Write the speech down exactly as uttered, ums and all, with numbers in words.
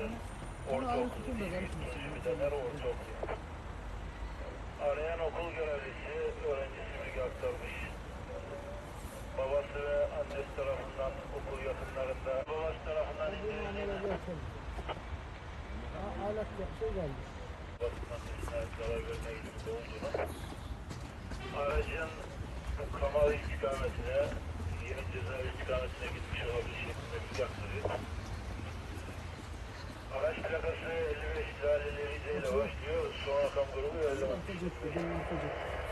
Ortaokulu gidenler ortaokulu. Arayan okul görevlisi öğrencisi bilgi aktarmış. Babası ve annesi tarafından okul yakınlarında, babası tarafından indirildiğini. Alet yapsa gelmiş. Babasından annesine zarar verme ilgisi olduğunu. Aracın Kamalı istikametine, yeni cezaevi istikametine gitmiş olabilir şeklinde bilgi aktarıyor. Araç plakası elli beş laleli ile başlıyor. Son rakam grubu elli altı.